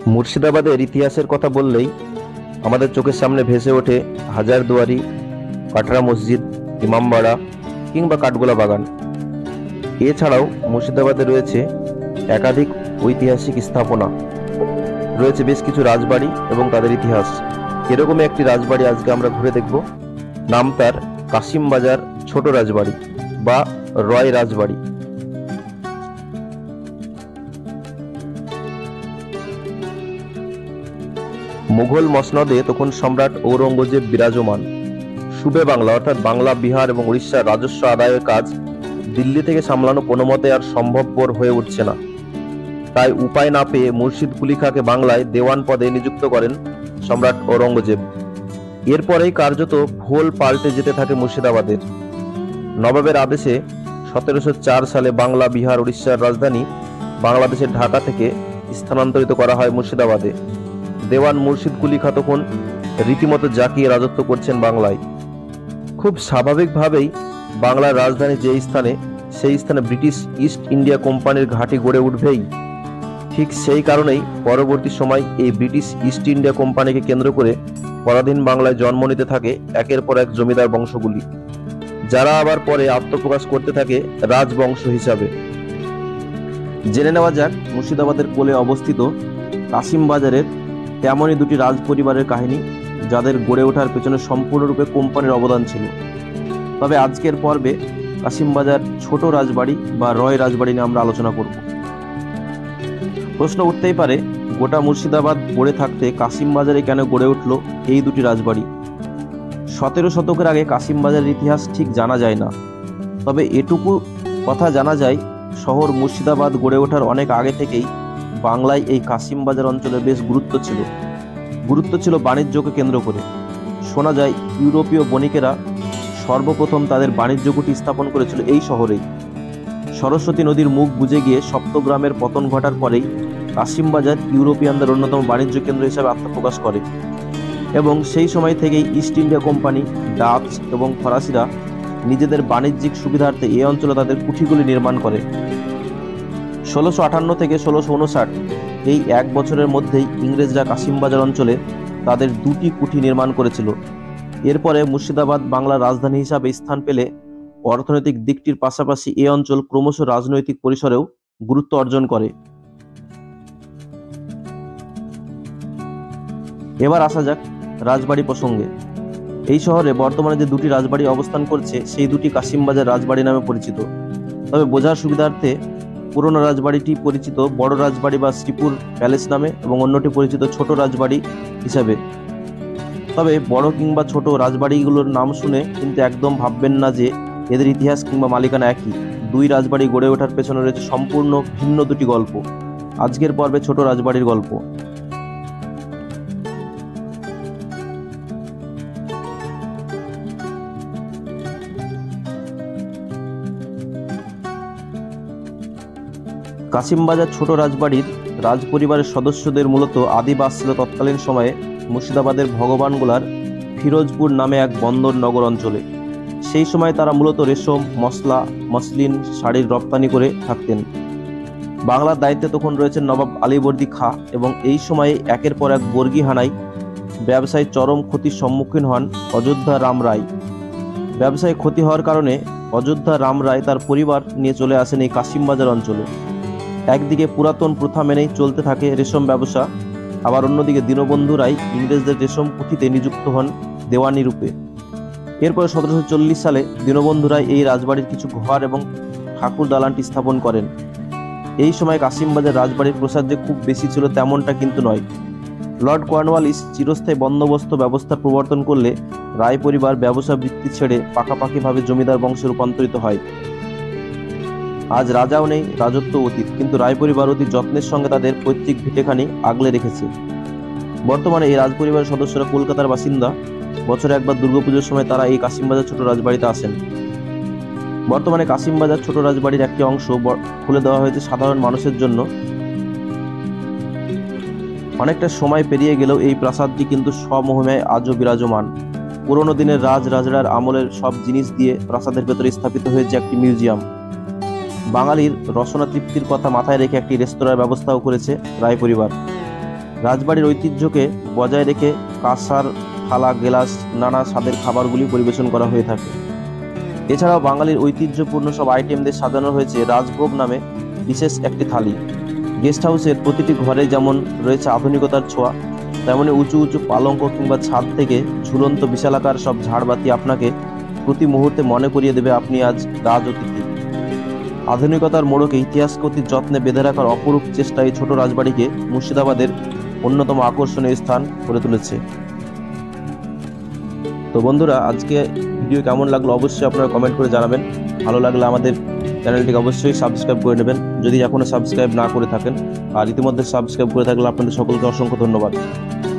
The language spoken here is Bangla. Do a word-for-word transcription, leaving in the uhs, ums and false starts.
মুর্শিদাবাদের ইতিহাসের কথা বললেই আমাদের চোখের সামনে ভেসে ওঠে হাজারদুয়ারি, কাটরা মসজিদ, ইমামবাড়া কিংবা কাঠগোলা বাগান। এছাড়াও মুর্শিদাবাদে রয়েছে একাধিক ঐতিহাসিক স্থাপনা, রয়েছে বেশ কিছু রাজবাড়ি এবং তাদের ইতিহাস। এরকমই একটি রাজবাড়ি আজকে আমরা ঘুরে দেখব। নাম তার কাশিমবাজার ছোট রাজবাড়ি বা রয় রাজবাড়ি। মুঘল মসনদে তখন সম্রাট ঔরঙ্গজেব বিরাজমান। সুবে বাংলা অর্থাৎ বাংলা, বিহার এবং উড়িষ্যার রাজস্ব আদায়ের কাজ দিল্লি থেকে সামলানো কোনো মতে আর সম্ভবপর হয়ে উঠছে না। তাই উপায় না পেয়ে মুর্শিদ কুলি খাঁকে বাংলায় দেওয়ান পদে নিযুক্ত করেন সম্রাট ঔরঙ্গজেব। এরপরেই কার্যত ভোল পাল্টে যেতে থাকে মুর্শিদাবাদের। নবাবের আদেশে সতেরোশো চার সালে বাংলা, বিহার, উড়িষ্যার রাজধানী বাংলাদেশের ঢাকা থেকে স্থানান্তরিত করা হয় মুর্শিদাবাদে। দেওয়ান মুর্শিদ কুলি খাঁ তখন রীতিমতো জাঁকিয়ে রাজত্ব করছেন বাংলায়। খুব স্বাভাবিকভাবেই বাংলার রাজধানী যে স্থানে, সেই স্থানে ব্রিটিশ ইস্ট ইন্ডিয়া কোম্পানির ঘাঁটি গড়ে উঠবেই। ঠিক সেই কারণেই পরবর্তী সময় এই ব্রিটিশ ইস্ট ইন্ডিয়া কোম্পানিকে কেন্দ্র করে পরাধীন বাংলায় জন্ম নিতে থাকে একের পর এক জমিদার বংশগুলি, যারা আবার পরে আত্মপ্রকাশ করতে থাকে রাজবংশ হিসাবে। জেনে নেওয়া যাক মুর্শিদাবাদের কোলে অবস্থিত কাশিমবাজারের তেমনই দুটি রাজ পরিবারের কাহিনী, যাদের গড়ে ওঠার পেছনে সম্পূর্ণরূপে কোম্পানির অবদান ছিল। তবে আজকের পর্বে কাশিমবাজার ছোট রাজবাড়ি বা রয় রাজবাড়ি নিয়ে আমরা আলোচনা করব। প্রশ্ন উঠতেই পারে, গোটা মুর্শিদাবাদ গড়ে থাকতে কাশিমবাজারে কেন গড়ে উঠল এই দুটি রাজবাড়ি? সতেরো শতকের আগে কাশিমবাজারের ইতিহাস ঠিক জানা যায় না। তবে এটুকু কথা জানা যায়, শহর মুর্শিদাবাদ গড়ে ওঠার অনেক আগে থেকেই বাংলায় এই কাশিমবাজার অঞ্চলের বেশ গুরুত্ব ছিল। গুরুত্ব ছিল বাণিজ্যকে কেন্দ্র করে। শোনা যায় ইউরোপীয় বণিকেরা সর্বপ্রথম তাদের বাণিজ্য কুঠি স্থাপন করেছিল এই শহরেই। সরস্বতী নদীর মুখ বুজে গিয়ে সপ্তগ্রামের পতন ঘটার পরেই কাশিমবাজার ইউরোপিয়ানদের অন্যতম বাণিজ্য কেন্দ্র হিসেবে আত্মপ্রকাশ করে এবং সেই সময় থেকেই ইস্ট ইন্ডিয়া কোম্পানি, ডাচ এবং ফরাসিরা নিজেদের বাণিজ্যিক সুবিধার্থে এই অঞ্চলে তাদের কুঠিগুলি নির্মাণ করে। ষোলোশো আটান্ন থেকে ষোলোশো উনষাট এই এক বছরের মধ্যেই ইংরেজরা কাশিমবাজার অঞ্চলে তাদের দুটি কুঠি নির্মাণ করেছিল। এরপরে মুর্শিদাবাদ বাংলার রাজধানী হিসাবে স্থান পেলে অর্থনৈতিক দিকটির পাশাপাশি এই অঞ্চল ক্রমশ রাজনৈতিক পরিসরেও গুরুত্ব অর্জন করে। এবার আসা যাক রাজবাড়ি প্রসঙ্গে। এই শহরে বর্তমানে যে দুটি রাজবাড়ি অবস্থান করছে, সেই দুটি কাশিমবাজার রাজবাড়ি নামে পরিচিত। তবে বোঝার সুবিধার্থে পুরনো রাজবাড়িটি পরিচিত বড় রাজবাড়ি বা শ্রীপুর প্যালেস নামে এবং অন্যটি পরিচিত ছোট রাজবাড়ি হিসাবে। তবে বড় কিংবা ছোট রাজবাড়িগুলোর নাম শুনে কিন্তু একদম ভাববেন না যে এদের ইতিহাস কিংবা মালিকানা একই। দুই রাজবাড়ি গড়ে ওঠার পেছনে রয়েছে সম্পূর্ণ ভিন্ন দুটি গল্প। আজকের পর্বে ছোট রাজবাড়ির গল্প। কাশিমবাজার ছোট রাজবাড়ির রাজ পরিবারের সদস্যদের মূলত আদিবাস ছিল তৎকালীন সময়ে মুর্শিদাবাদের ভগবানগোলার ফিরোজপুর নামে এক বন্দর নগর অঞ্চলে। সেই সময় তারা মূলত রেশম, মশলা, মসলিন, শাড়ির রপ্তানি করে থাকতেন। বাংলার দায়িত্বে তখন রয়েছেন নবাব আলীবর্দী খাঁ এবং এই সময়ে একের পর এক বর্গী হানায় ব্যবসায় চরম ক্ষতির সম্মুখীন হন অযোধ্যা রাম রায়। ব্যবসায় ক্ষতি হওয়ার কারণে অযোধ্যা রাম রায় তার পরিবার নিয়ে চলে আসেন এই কাশিমবাজার অঞ্চলে। একদিকে পুরাতন প্রথা মেনেই চলতে থাকে রেশম ব্যবসা, আবার অন্যদিকে দীনবন্ধু রায় ইংরেজদের রেশম কুঠিতে নিযুক্ত হন দেওয়ানি রূপে। এরপরে সতেরোশো চল্লিশ সালে দীনবন্ধু রায় এই রাজবাড়ির কিছু ঘর এবং ঠাকুর দালানটি স্থাপন করেন। এই সময় কাশিমবাজার রাজবাড়ির প্রসাদ যে খুব বেশি ছিল তেমনটা কিন্তু নয়। লর্ড কর্নওয়ালিস চিরস্থায়ী বন্দোবস্ত ব্যবস্থার প্রবর্তন করলে রায় পরিবার ব্যবসা বৃত্তি ছেড়ে পাকাপাকিভাবে জমিদার বংশে রূপান্তরিত হয়। আজ রাজাও নেই, রাজত্ব অতীত, কিন্তু রায় পরিবার অতি যত্নের সঙ্গে তাদের পৈতৃক ভিটেখানি আগলে রেখেছে। বর্তমানে এই রাজ পরিবারের সদস্যরা কলকাতার বাসিন্দা। বছরে একবার দুর্গাপুজোর সময় তারা এই কাশিমবাজার ছোট রাজবাড়িতে আসেন। বর্তমানে কাশিমবাজার ছোট রাজবাড়ির একটি অংশ খুলে দেওয়া হয়েছে সাধারণ মানুষের জন্য। অনেকটা সময় পেরিয়ে গেলেও এই প্রাসাদটি কিন্তু স্বমহিমায় আজও বিরাজমান। পুরনো দিনের রাজ রাজড়ার আমলের সব জিনিস দিয়ে প্রাসাদের ভেতরে স্থাপিত হয়েছে একটি মিউজিয়াম। বাঙালির রসনা তৃপ্তির কথা মাথায় রেখে একটি রেস্তোরাঁর ব্যবস্থাও করেছে রায় পরিবার। রাজবাড়ির ঐতিহ্যকে বজায় রেখে কাঁসার থালা, গেলাস, নানা স্বাদের খাবারগুলি পরিবেশন করা হয়ে থাকে। এছাড়াও বাঙালির ঐতিহ্যপূর্ণ সব আইটেমদের সাজানো হয়েছে রাজভোগ নামে বিশেষ একটি থালি। গেস্ট হাউসের প্রতিটি ঘরে যেমন রয়েছে আধুনিকতার ছোঁয়া, তেমনি উঁচু উঁচু পালঙ্ক কিংবা ছাদ থেকে ঝুলন্ত বিশালাকার সব ঝাড়বাতি আপনাকে প্রতি মুহূর্তে মনে করিয়ে দেবে আপনি আজ রাজ অতিথি। আধুনিকতার মোড়কে ইতিহাসকে অতি যত্নে বেঁধে রাখার অপরূপ চেষ্টা এই ছোট রাজবাড়িকে মুর্শিদাবাদের অন্যতম আকর্ষণীয় স্থান করে তুলেছে। তো বন্ধুরা, আজকে ভিডিও কেমন লাগলো অবশ্যই আপনারা কমেন্ট করে জানাবেন। ভালো লাগলে আমাদের চ্যানেলটিকে অবশ্যই সাবস্ক্রাইব করে নেবেন যদি এখনও সাবস্ক্রাইব না করে থাকেন, আর ইতিমধ্যে সাবস্ক্রাইব করে থাকলে আপনাদের সকলকে অসংখ্য ধন্যবাদ।